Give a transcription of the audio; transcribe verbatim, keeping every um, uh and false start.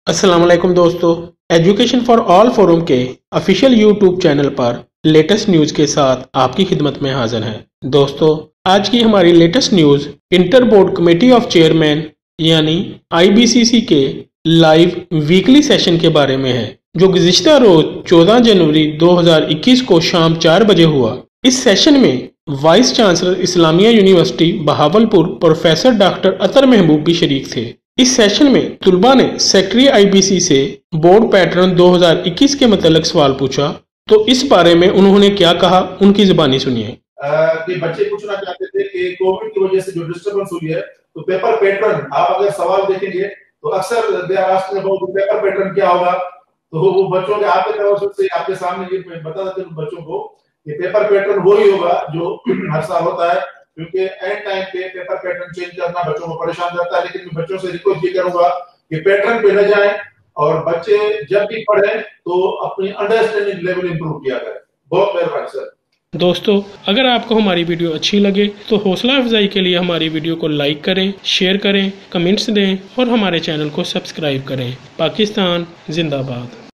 अस्सलाम वालेकुम दोस्तों, एजुकेशन फॉर ऑल फोरम के ऑफिशियल यूट्यूब चैनल पर लेटेस्ट न्यूज के साथ आपकी खिदमत में हाजिर हैं। दोस्तों, आज की हमारी latest news inter board committee of chairman यानी आई बी सी सी के लाइव वीकली सेशन के बारे में है, जो गुज़िश्ता रोज चौदह जनवरी दो हज़ार इक्कीस को शाम चार बजे हुआ। इस सेशन में vice chancellor Islamia university Bahawalpur professor doctor Athar Mehboob भी शरीक थे। इस सेशन में तुलबा ने सेक्रेटरी आई बी सी से बोर्ड पैटर्न दो हज़ार इक्कीस के मतलब सवाल पूछा, तो इस बारे में उन्होंने क्या कहा, उनकी जुबानी सुनिए। कि बच्चे पूछना चाहते थे कि कोविड की वजह से जो डिस्टर्बेंस हुई है, तो पेपर पैटर्न आप अगर सवाल देखेंगे तो अक्सर they are asked about paper pattern क्या होगा, तो वो बच्चों के आपके तरफ से आपके सामने ये बता देते हैं बच्चों को कि पेपर पैटर्न वही होगा जो हर साल होता है, क्योंकि एंड टाइम पे पेपर पैटर्न चेंज करना बच्चों को परेशान करता है। लेकिन मैं बच्चों से रिक्वेस्ट ये करूंगा कि पैटर्न पे न जाएं और बच्चे जब भी पढ़ें तो अपनी अंडरस्टैंडिंग लेवल इंप्रूव किया करें। बहुत मेहरबानी सर। दोस्तों, अगर आपको हमारी वीडियो अच्छी लगे तो हौसला अफजाई के लिए हमारी वीडियो को लाइक करें, शेयर करें, कमेंट्स दें और हमारे चैनल को सब्सक्राइब करें। पाकिस्तान जिंदाबाद।